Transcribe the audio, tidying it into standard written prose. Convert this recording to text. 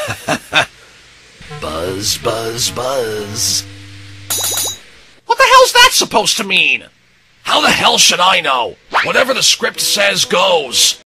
Buzz, buzz, buzz. What the hell's that supposed to mean? How the hell should I know? Whatever the script says goes.